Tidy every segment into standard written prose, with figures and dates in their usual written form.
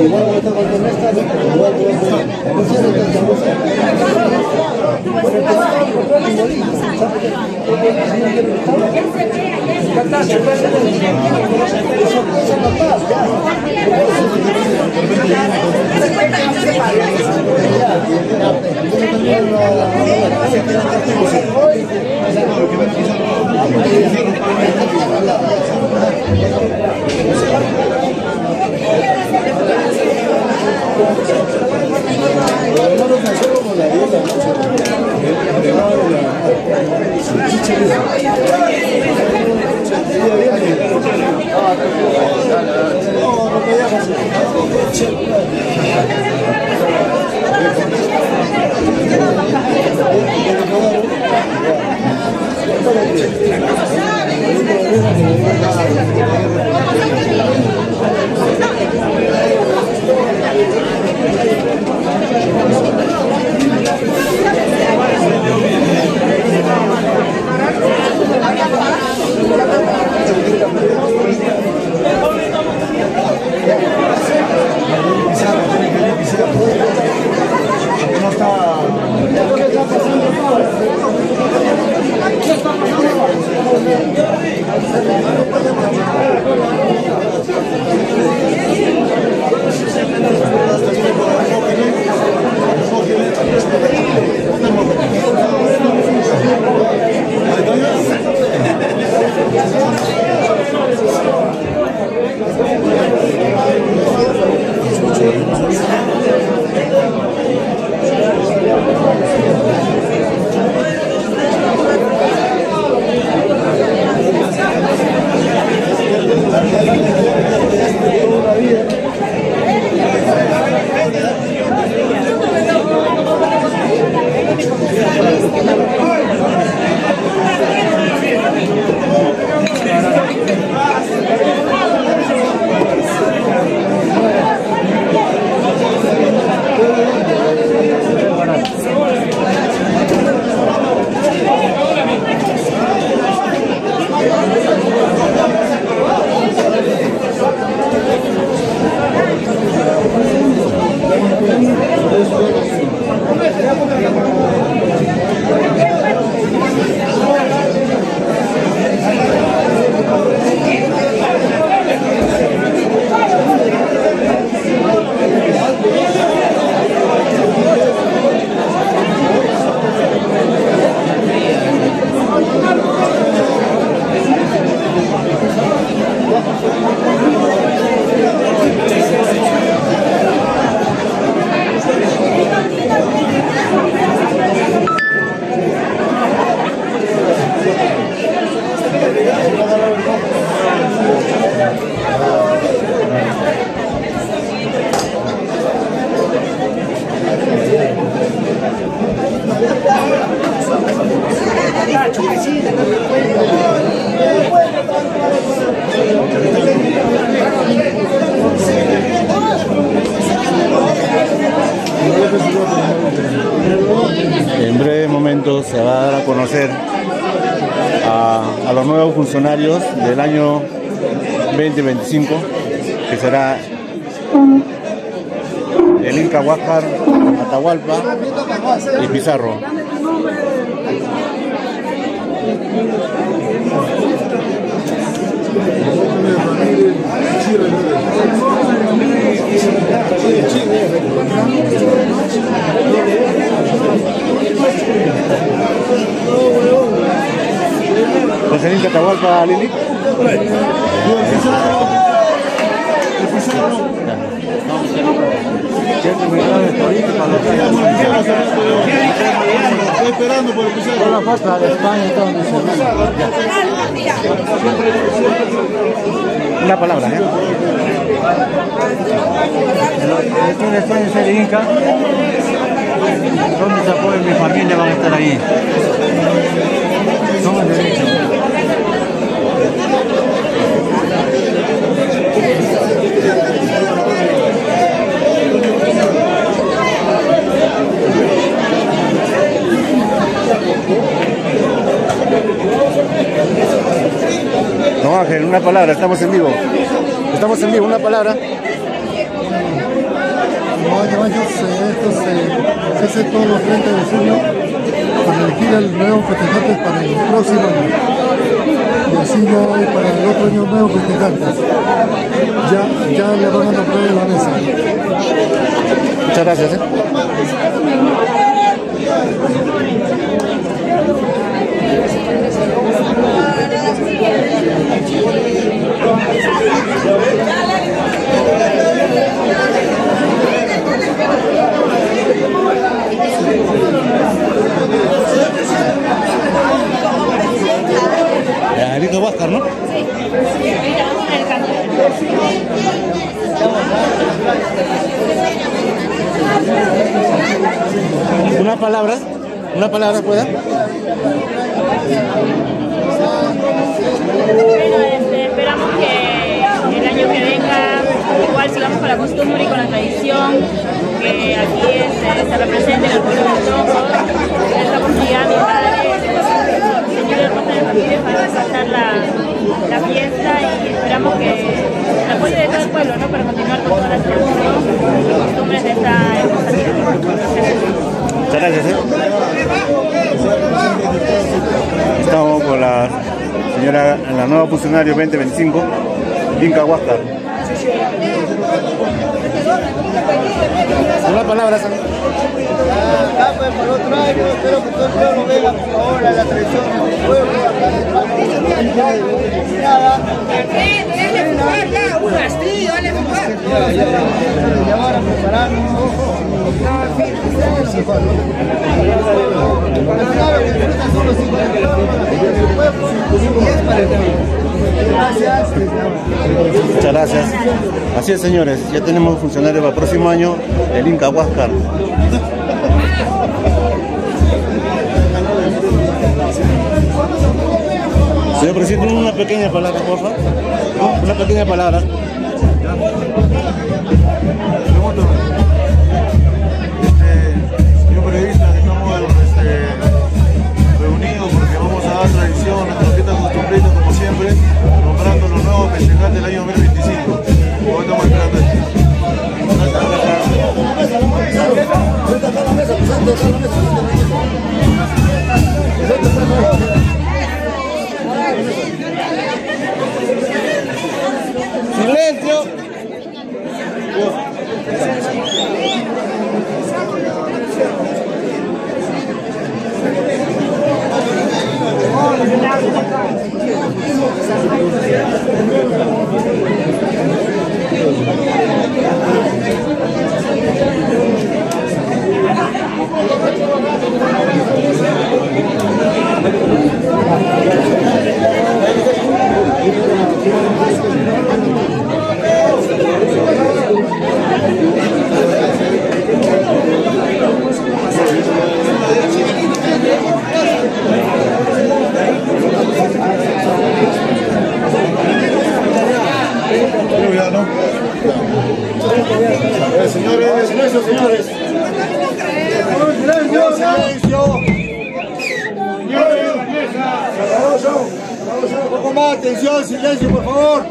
igual voy a estar con esta, igual voy a estar En breves momentos se va a dar a conocer a los nuevos funcionarios del año 2025, que será el Inca Huáscar, Atahualpa y Pizarro. ¿Es el Inca Atahualpa, Lili? Estoy esperando por el Pizarro. Toda la foto de España y todo. Una palabra, ¿eh? Estoy de España, soy de Inca. Todos mis apoyos, mi familia van a estar ahí. Somos derechos. No, Ángel, una palabra, estamos en vivo. Estamos en vivo, una palabra. Estos se hacen todos los 30 de junio para elegir el nuevo festejante para el próximo año. Y así ya hay para el otro año nuevos festejantes. Ya le van a nombrar en la mesa. Muchas gracias. Alito Huáscar, ¿no? Sí, ahorita vamos en el cambio. Una palabra pueda. Bueno, esperamos que el año que venga igual sigamos con la costumbre y con la tradición, que aquí se represente en el pueblo del Tronco, en esta comunidad, mi padre, señor Rosa de Ramírez, para pasar la fiesta y esperamos que el apoyo de todo el pueblo, ¿no? Para continuar con todas las tradiciones y costumbres de esta hermosa tierra. Muchas gracias. Estamos con la señora, la nueva funcionario 2025, Inca Huáscar. Una palabra, Acá pues por otro año, espero que todo el pueblo venga por favor a la tradición del pueblo, acá de nada. Un castillo, dale jugar. Ya van a prepararnos. Para saber que disfrutan son los 5 del pueblo y es para el pueblo. Gracias. muchas gracias. Así es, señores, ya tenemos funcionarios para el próximo año, el Inca Huáscar. Señor presidente, una pequeña palabra, por favor. Una pequeña palabra. Señor periodista, estamos reunidos porque vamos a dar tradición a nuestra fiesta costumbrista, como siempre, nombrando los nuevos festejantes del año 2025. Hoy estamos esperando esto. Silencio. Señores, silencio, señores. Silencio. Un poco más, atención, silencio, por favor.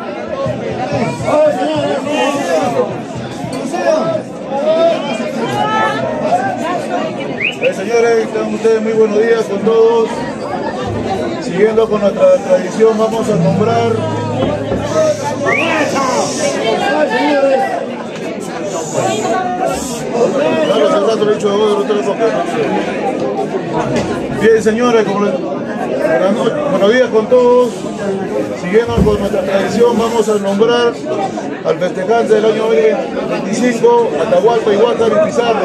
Señores, tengan ustedes muy buenos días con todos. Siguiendo con nuestra tradición, vamos a nombrar. Bien, señores, buenos días con todos. Siguiendo con nuestra tradición, vamos a nombrar al festejante del año 2025, Atahualpa y Huáscar y Pizarro.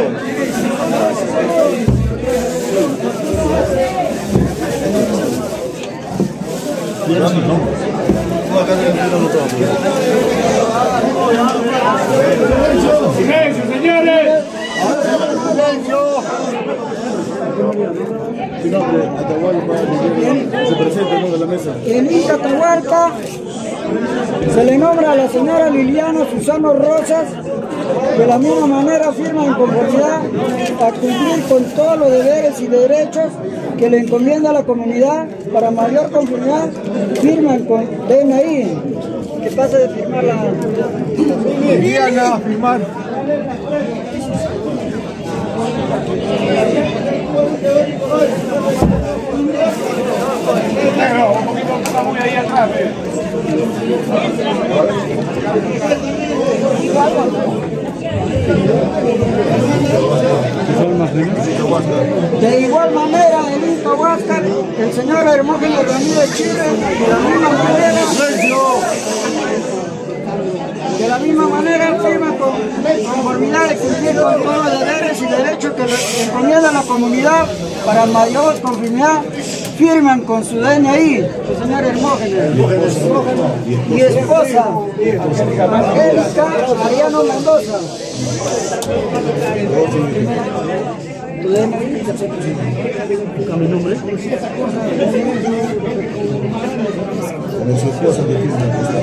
Silencio, señores. Se presenta en la mesa. El Inca Atahualpa se le nombra a la señora Liliana Susano Rosas. De la misma manera firma en conformidad a cumplir con todos los deberes y derechos que le encomienda a la comunidad. Para mayor conformidad firman con DNI. ¿Qué pasa de firmar la Liliana, firmar. Un poquito muy ahí atrás. De igual manera, el Inca Huáscar, el señor Hermógenes Ramírez Chile, de la misma manera firma con conformidad de cumplir con todos los deberes y derechos que le encomienda la comunidad para mayor conformidad. Firman con su DNI, el señor Hermógenes y esposa, Angélica Ariano Mendoza. ¿Tu DNI? ¿Mi nombre? Con su esposa de firma.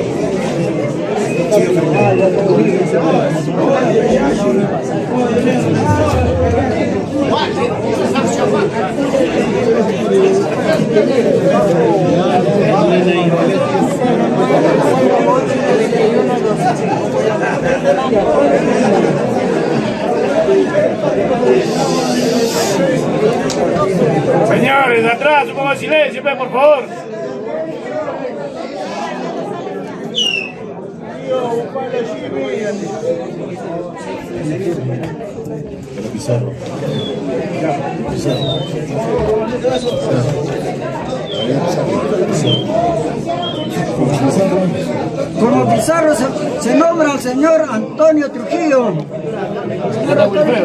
Señores, atrás, un poco de silencio, por favor. Pizarro. Como Pizarro se nombra al señor Antonio Trujillo. Señor Antonio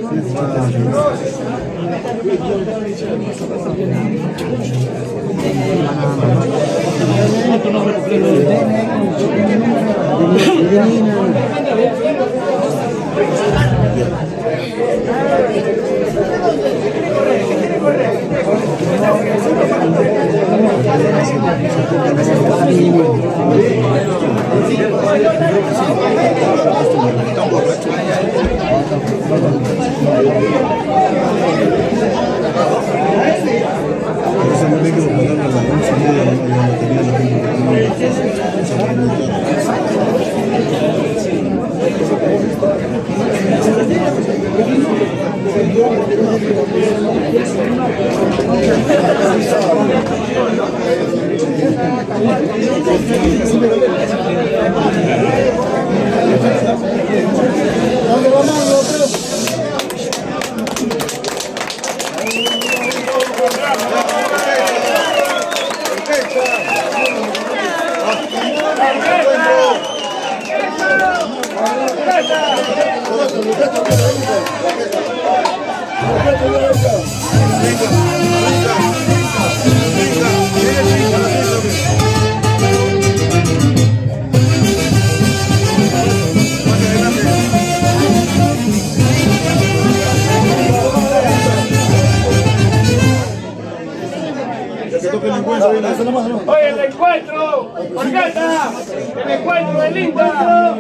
Oye, el encuentro, Orquesta, el encuentro del Inca.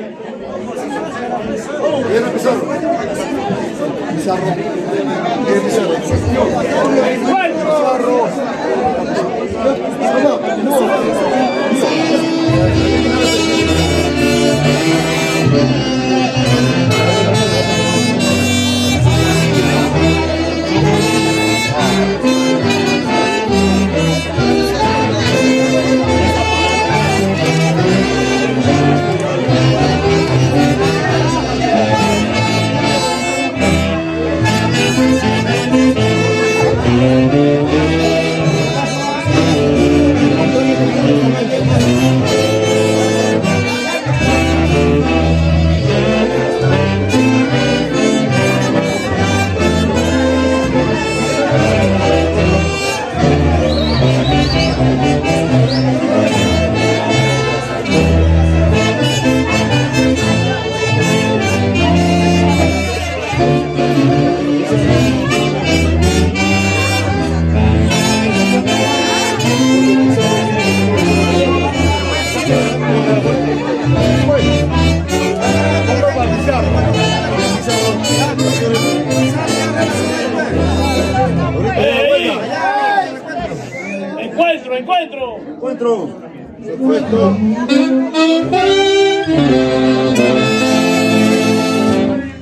Viene Pizarro. Pizarro. Viene Pizarro. El encuentro. Encuentro. Perfecto.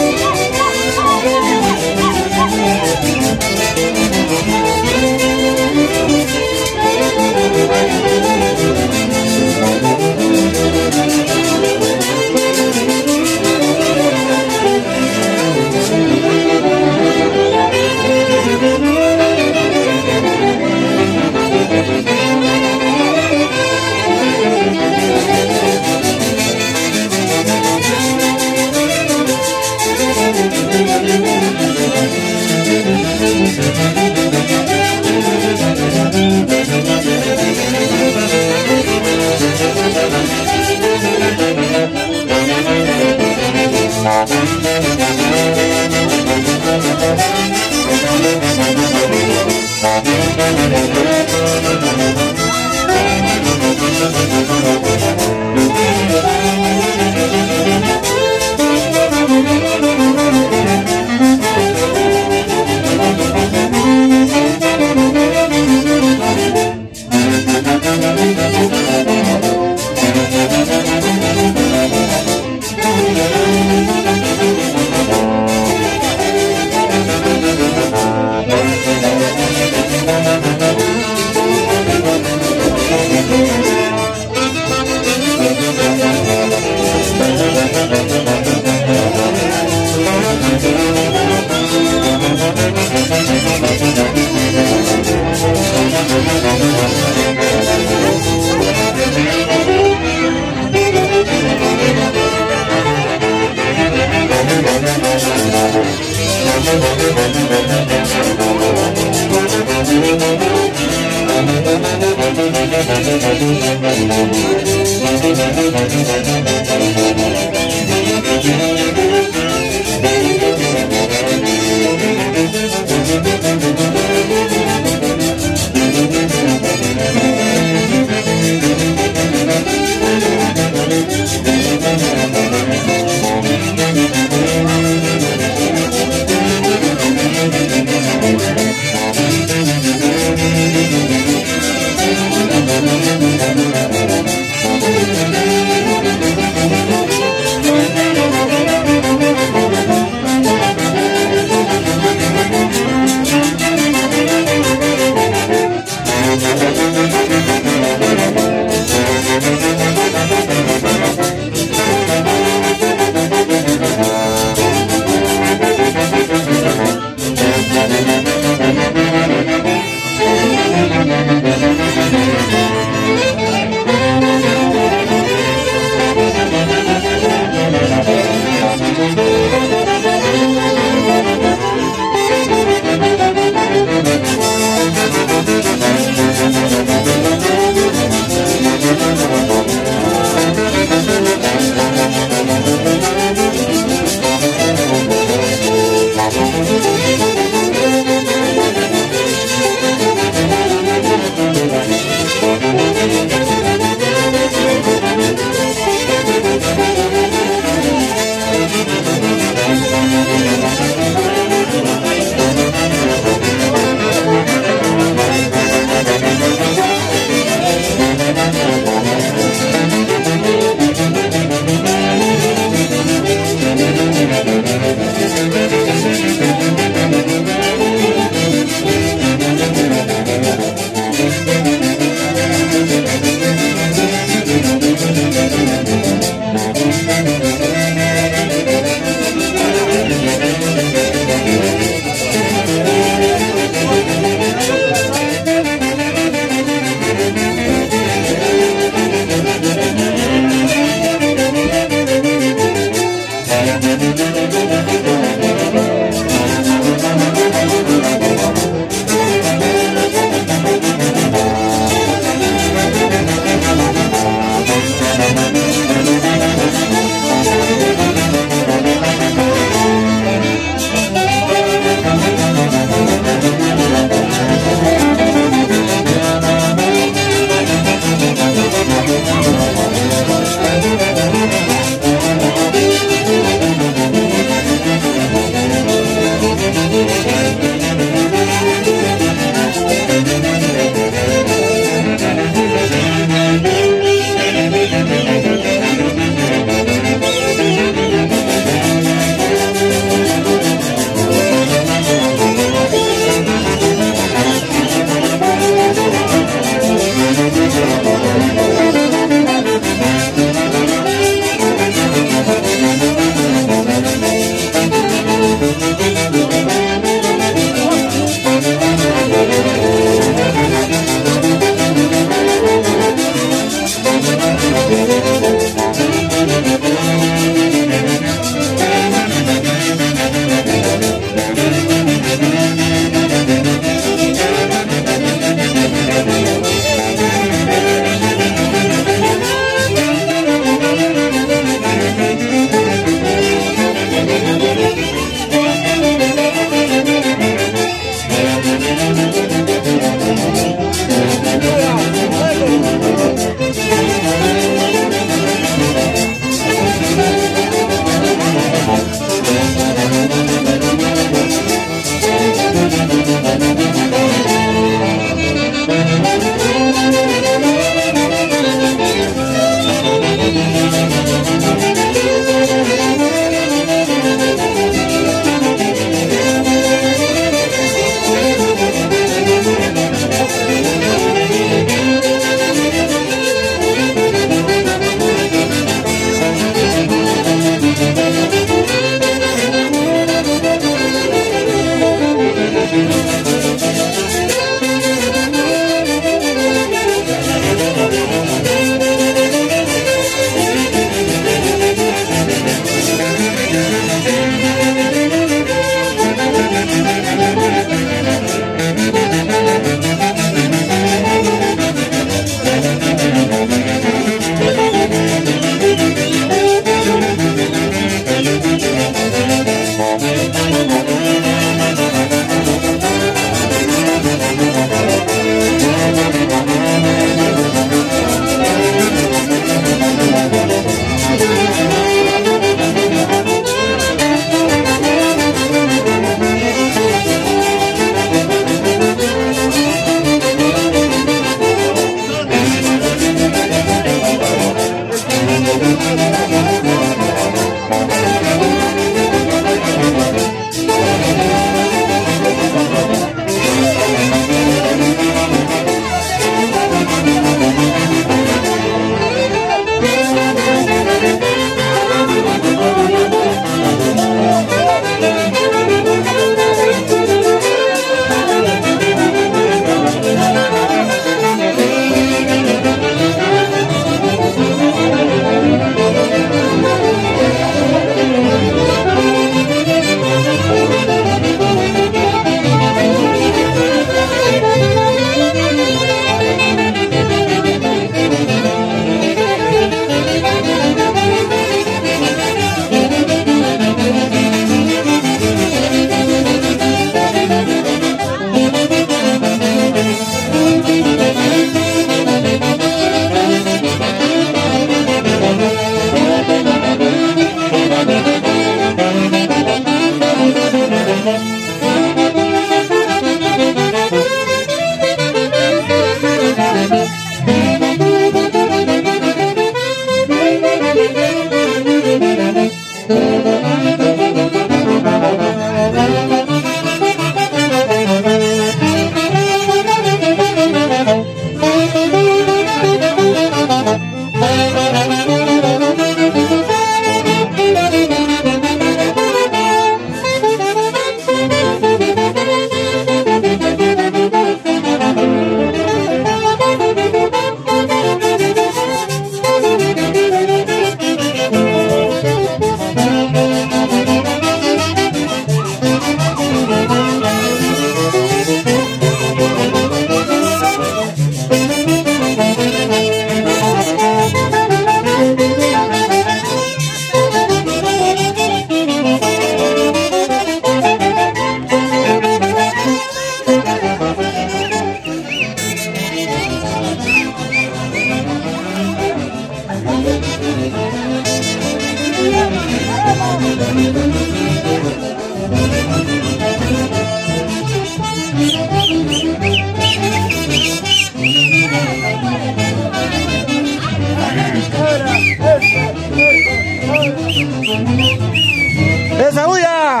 ¡Esa bulla!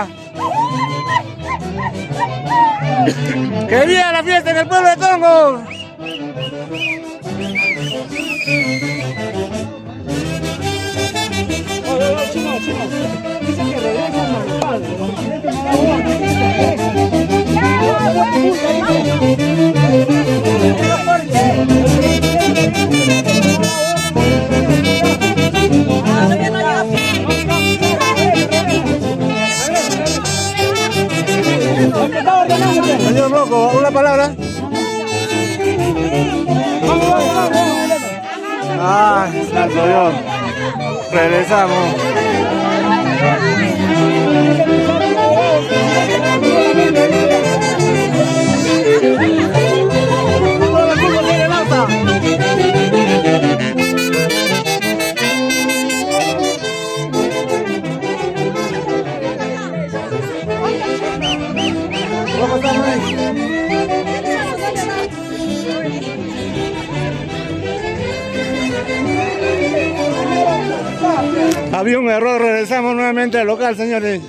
¡Que viva la fiesta en el pueblo de Tongo! Señor Rocco, una palabra. Ay, santo Dios. Regresamos. Había un error, regresamos nuevamente al local, señores.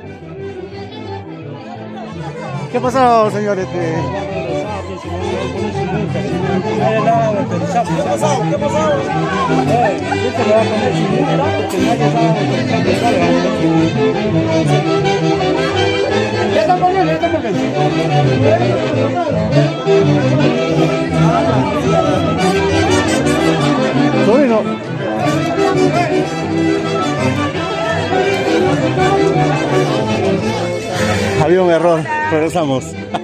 ¿Qué ha pasado, señores? ¿Qué ha pasado? ¿Qué ha pasado? Ya está poniendo, ya está poniendo. Sobrino. Había un error, regresamos.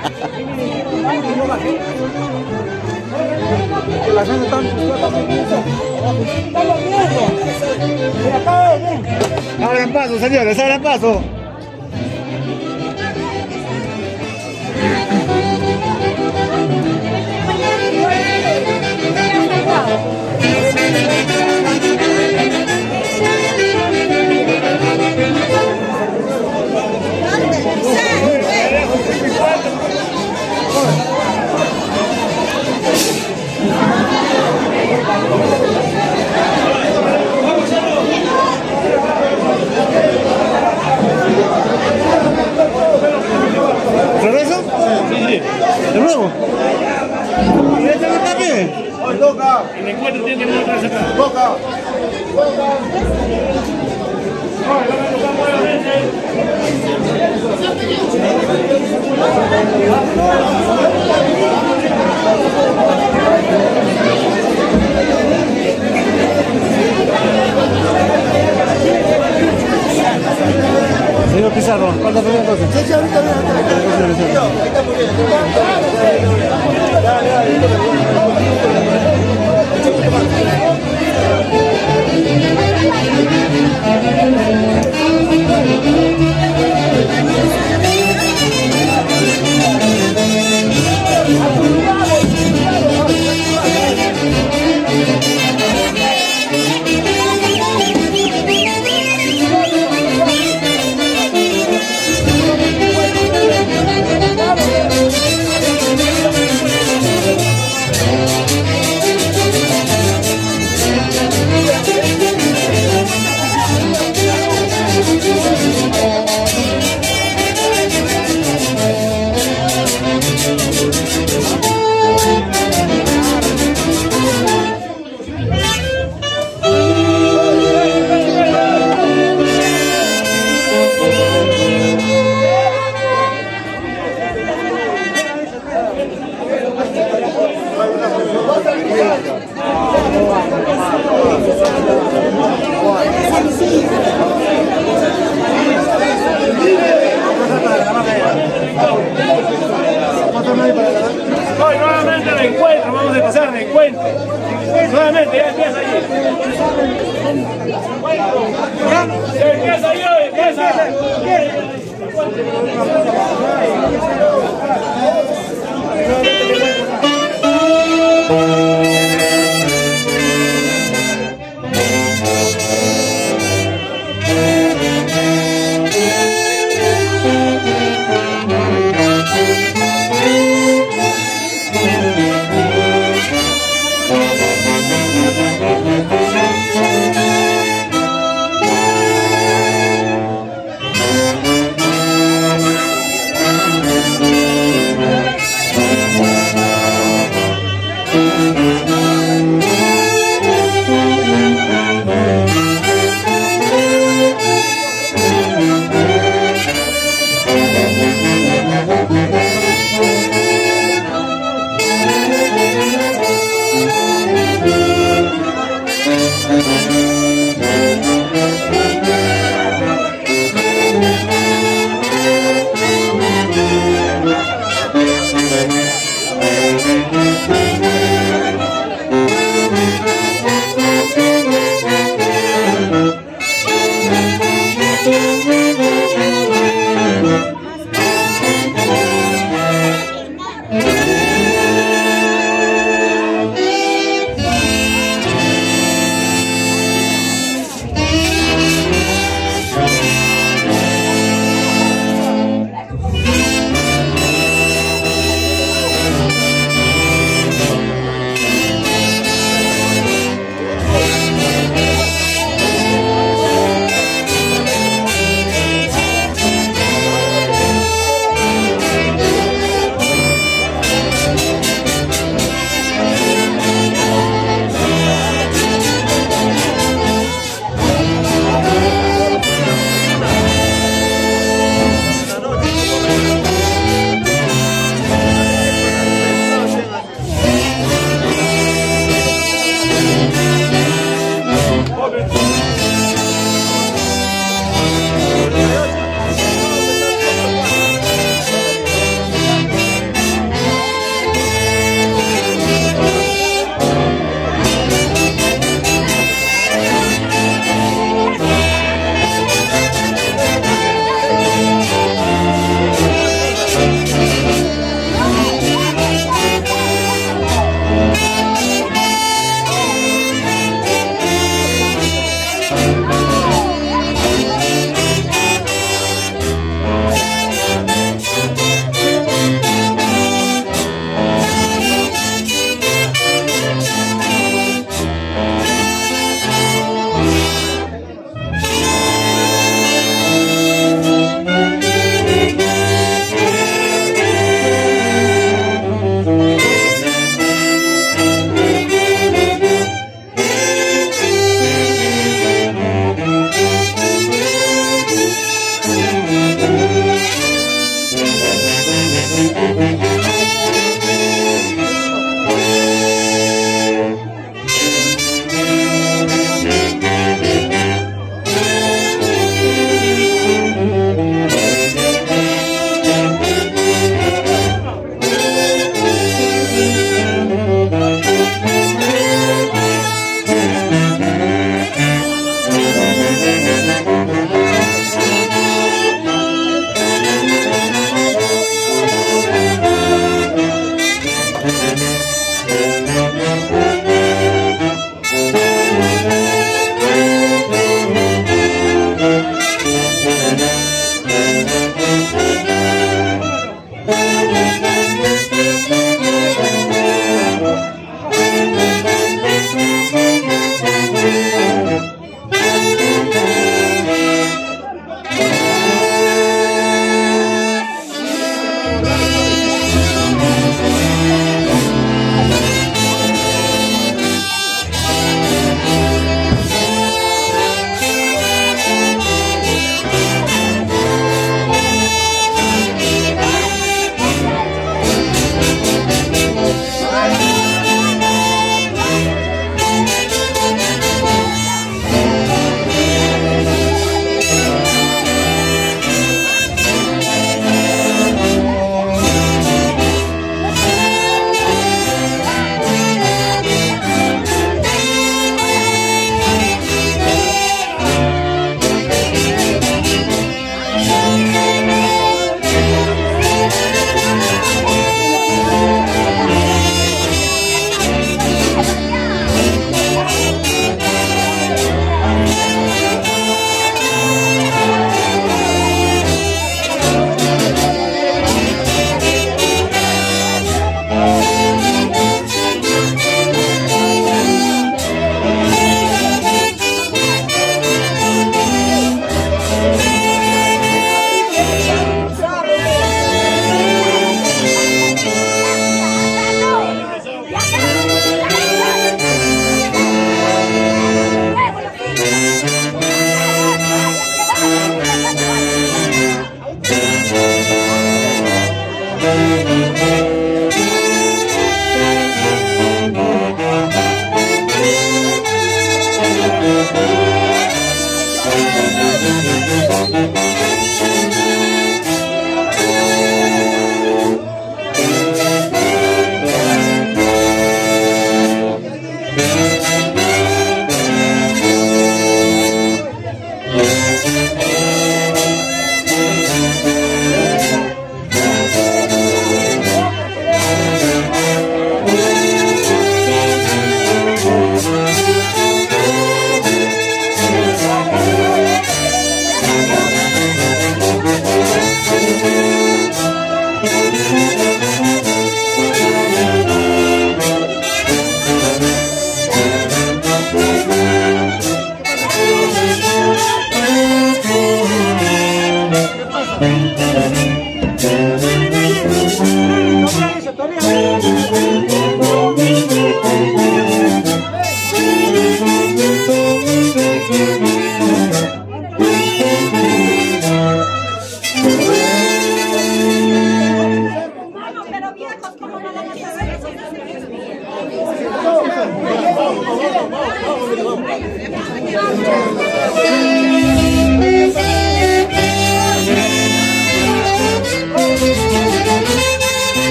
Abran paso, señores, abran paso. ¿Regreso? Sí. ¿De nuevo? ¿Ya está bien? Toca. El encuentro tiene que mostrar acá. Toca. Señor Pizarro, ¿cuánto tenía entonces? Sí, ahorita viene. Ahí está muy bien. Hoy nuevamente el encuentro, vamos a pasar el encuentro. Nuevamente, ya empieza allí. Ya empieza allí, empieza.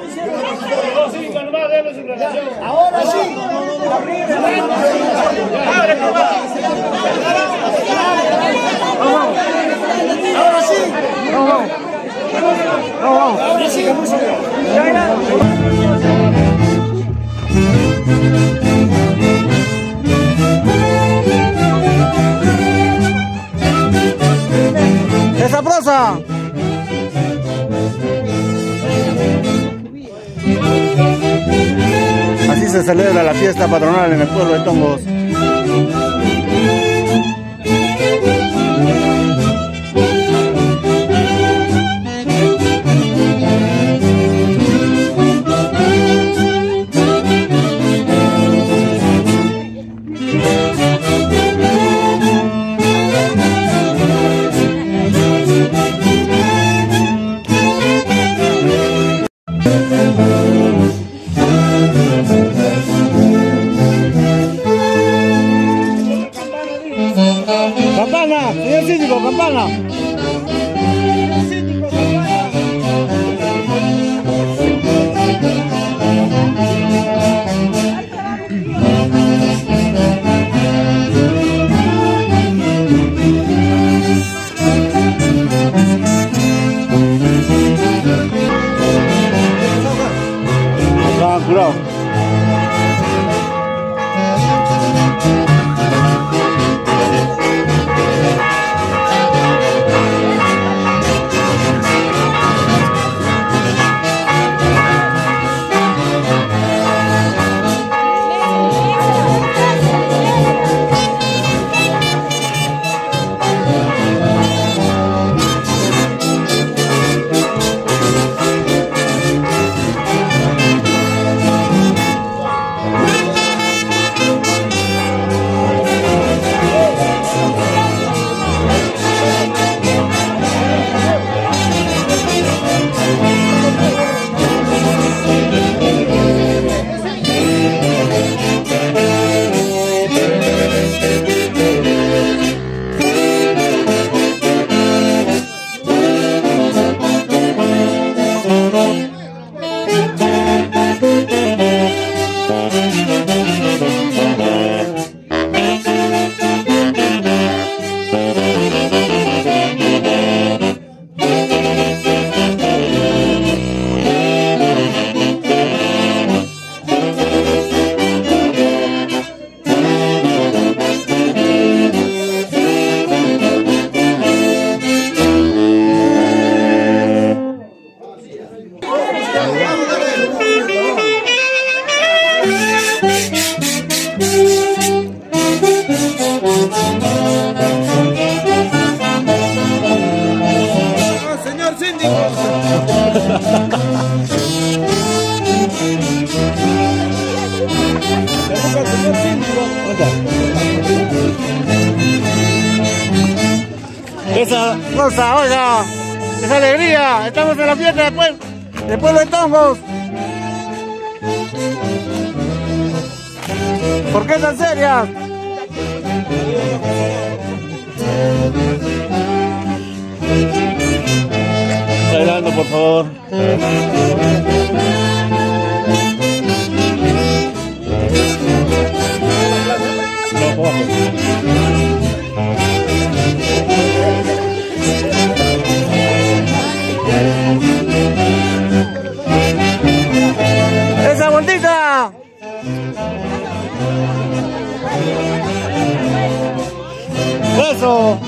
Dos incas nomás, déme su relación. Ahora sí. Abre, papá. Ahora sí. Ahora sí. ¡Esa prosa! Así se celebra la fiesta patronal en el pueblo de Tongos. ¡Campana! ¡Señor síndico, campana! Curado. Señor síndico. ¡Esa rosa, oiga! ¡Esa alegría! ¡Estamos en la fiesta del pueblo de Tongos! ¿Por qué tan serias? Bailando, por favor. ¡Esa vueltita! ¡Eso!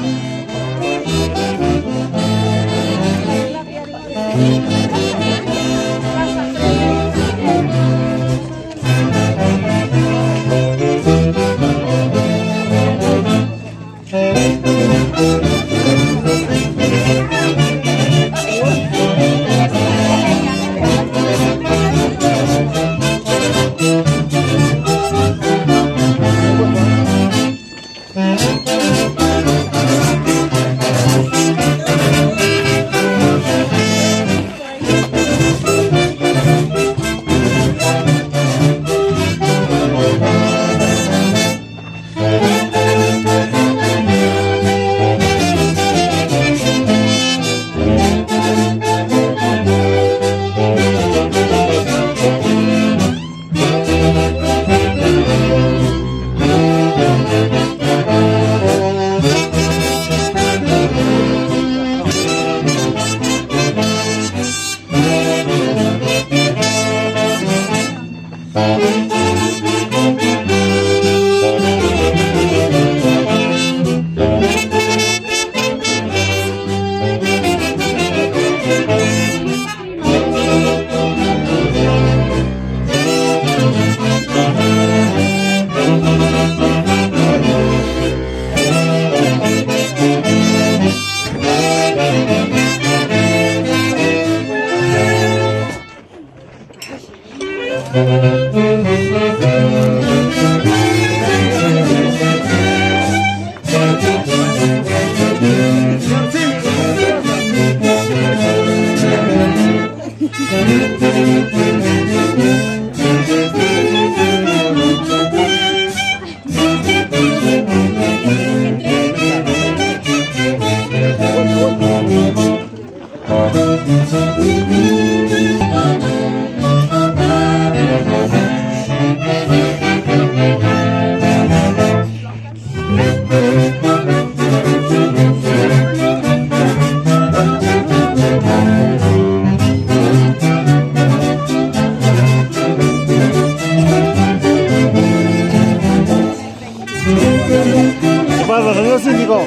¿Qué pasa, señor síndico?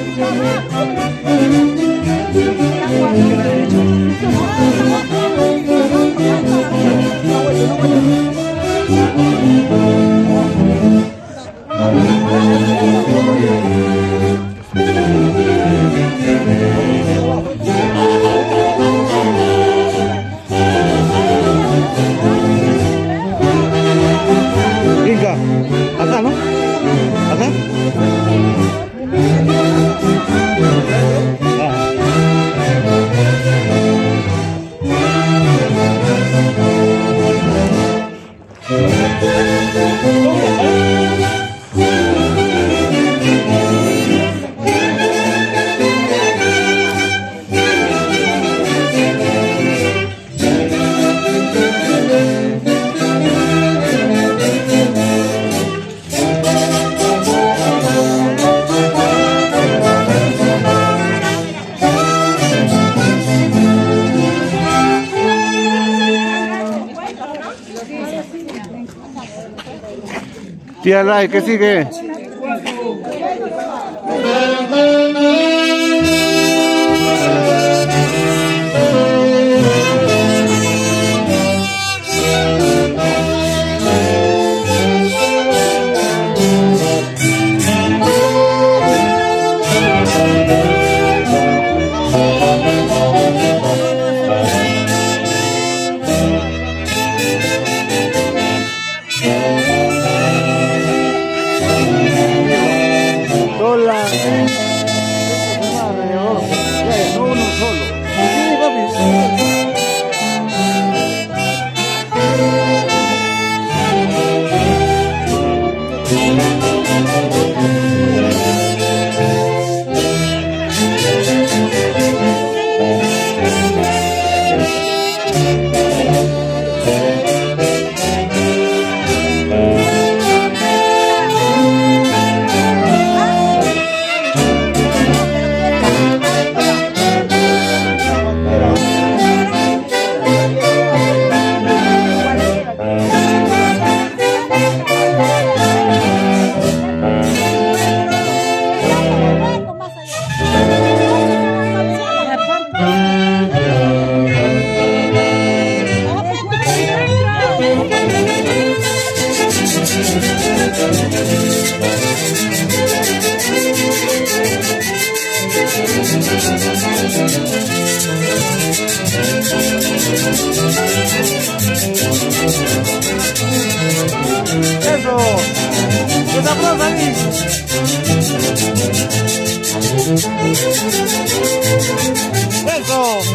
Inca, acá, ¿no? Acá. Tía Lai, ¿qué sigue? Hola. No uno solo. Sí, papi. Eso. ¡Que te aplaudan ahí! Eso.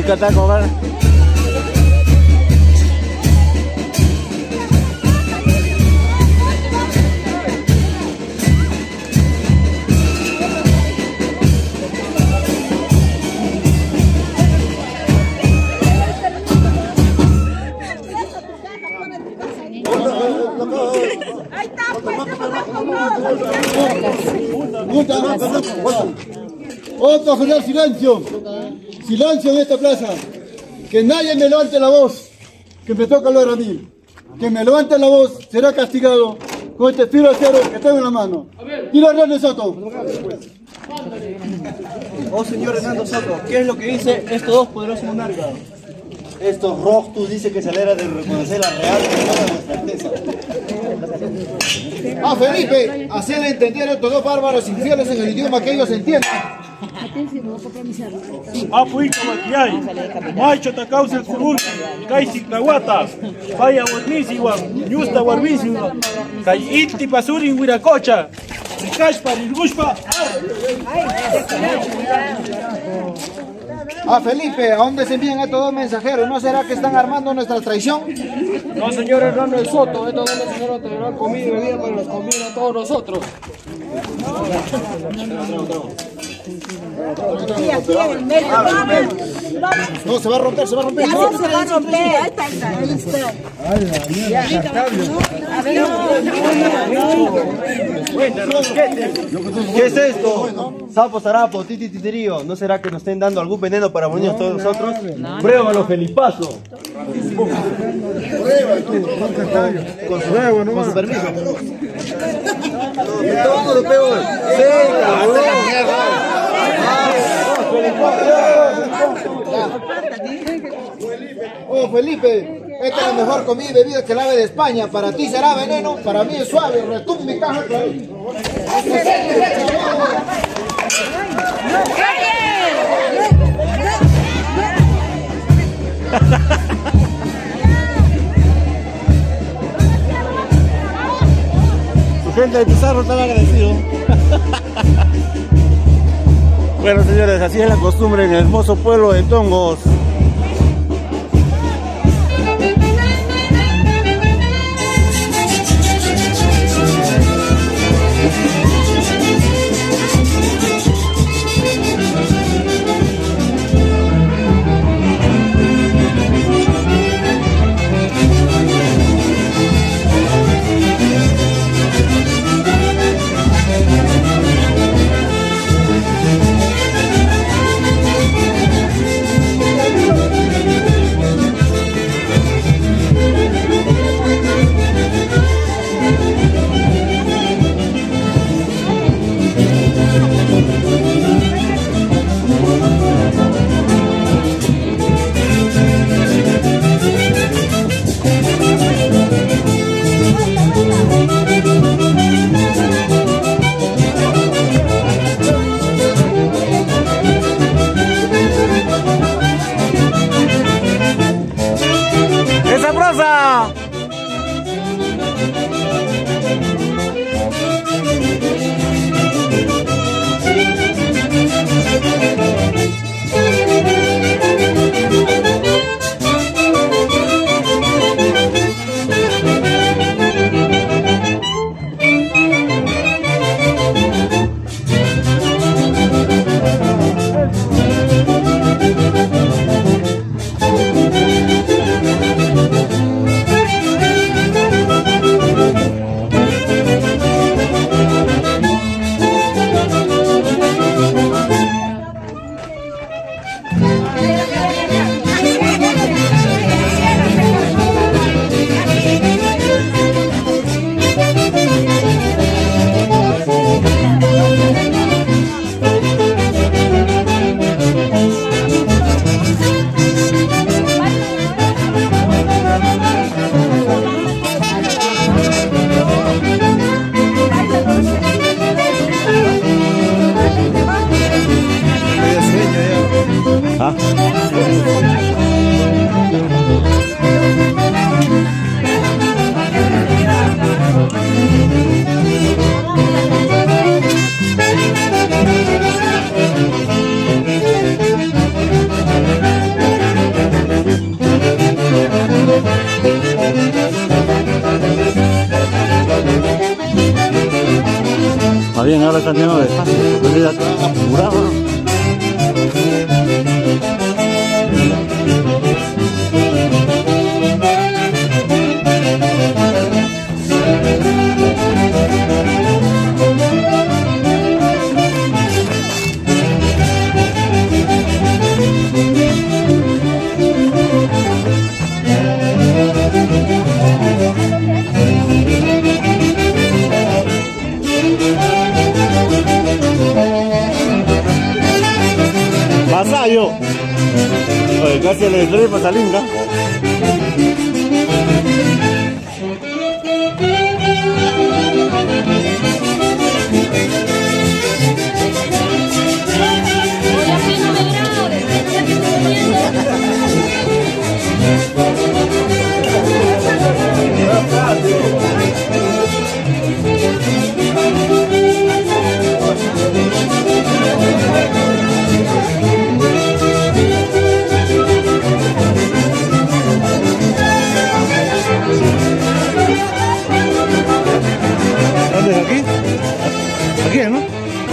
rico está comer. Otro general, silencio. Silencio en esta plaza. Que nadie me levante la voz. Que me toca hablar a mí. Que me levante la voz será castigado con este filo acero que tengo en la mano. Tira Hernández Soto. Oh señor Hernando Soto, ¿qué es lo que dice estos dos poderosos monarcas? Estos rostus dice que se alegra de reconocer la real persona de nuestra Alteza. A Felipe, hacerle entender a estos dos bárbaros infieles en el idioma que ellos entiendan. Apuito maquiay, macho ta causa el curul, kaisi kawata, vaya buenísima, ñusta guarbísima, kay inti pasurin huiracocha, ricashpa, rirgushpa. A Felipe, ¿a dónde se envían estos dos mensajeros? ¿No será que están armando nuestra traición? No, señor Hernando Soto, estos dos mensajeros tendrán comida y bebida para los conviene a todos nosotros. No, se va a romper, se va a romper. No, se va a romper. Ahí está. ¿Qué es esto? Sapo, zarapo, titi, titirío. ¿No será que nos estén dando algún veneno para morirnos todos nosotros? Pruébalo, Felipazo. Con su permiso. Todo lo peor. Oh Felipe, esta es la mejor comida y bebida que el ave de España. Para ti será veneno, para mí es suave. Retumbe y caja. Su gente de Pizarro está agradecido. Bueno, señores, así es la costumbre en el hermoso pueblo de Tongos. bien, ahora está lleno de espacio, porque ya está apurado. Masayo. Oye, casi le doy pasalinga. ¿Dónde es aquí? Aquí, ¿no?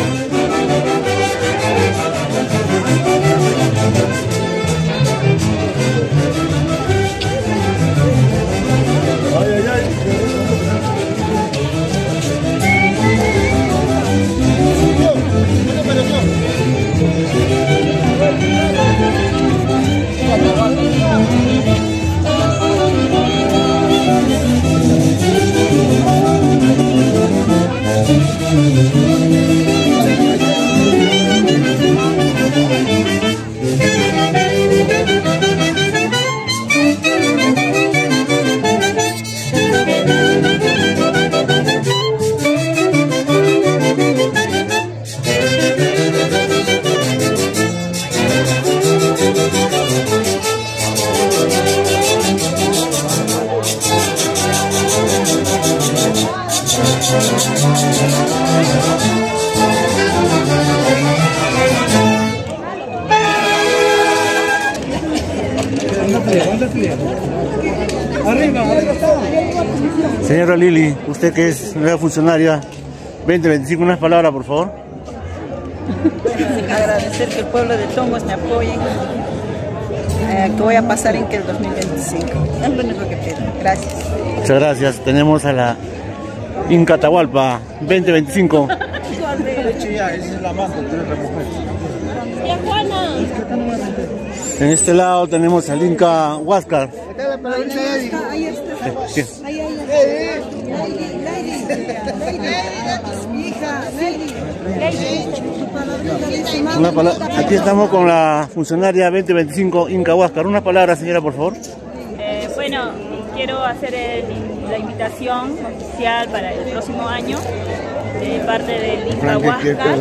Señora Lili, usted que es nueva funcionaria 2025, unas palabras, por favor. Agradecer que el pueblo de Tongos me apoye, que voy a pasar en que el 2025. Es lo único que pido. Gracias. Muchas gracias. Tenemos a la Inca Atahualpa 2025. En este lado tenemos al Inca Huáscar. Ahí está. Sí. Aquí estamos con la funcionaria 2025 Inca Huáscar. Una palabra, señora, por favor. Bueno, quiero hacer la invitación oficial para el próximo año de parte del Inca Huáscar.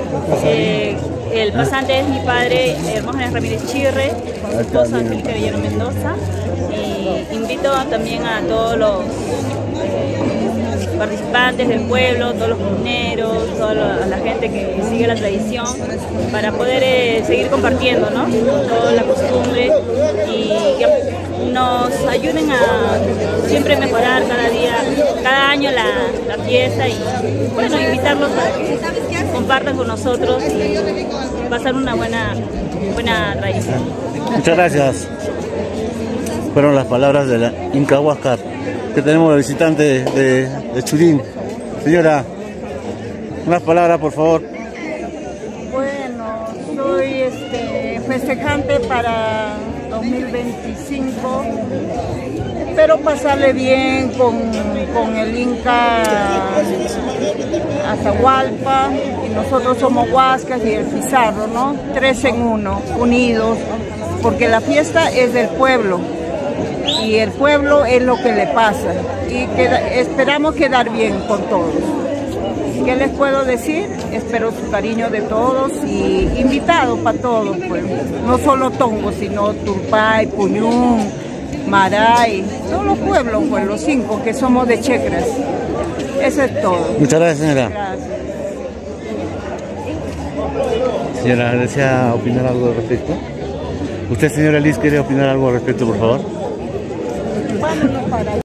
El pasante es mi padre, Hermógenes Ramírez Chirre, con su esposa Angélica Villano Mendoza. Y invito también a todos los participantes del pueblo, todos los comuneros, toda la gente que sigue la tradición, para poder seguir compartiendo, ¿no?, toda la costumbre y que nos ayuden a siempre mejorar cada día, cada año la fiesta, y bueno, invitarlos a que compartan con nosotros y pasar una buena tradición. Muchas gracias. Fueron las palabras de la Inca Huáscar, que tenemos de visitante de Churín. Señora, unas palabras, por favor. Bueno, soy festejante para 2025. Espero pasarle bien con el Inca Atahualpa, y nosotros somos Huáscar y el Pizarro, ¿no? 3 en 1, unidos, porque la fiesta es del pueblo. Y el pueblo es lo que le pasa, y esperamos quedar bien con todos. ¿Qué les puedo decir? Espero su cariño de todos y invitados para todos, pues. No solo Tongo, sino Turpay, Puñún, Maray, todos los pueblos, pues, los 5 que somos de Checras. Eso es todo. Muchas gracias, señora. Gracias. Señora, ¿desea opinar algo al respecto? ¿Usted, señora Liz, quiere opinar algo al respecto, por favor? Vámonos para